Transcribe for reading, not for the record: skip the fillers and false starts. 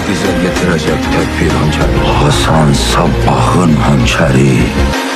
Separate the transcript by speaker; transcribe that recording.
Speaker 1: bize getirecek tek bir hançer. Hasan Sabbah'ın hançeri.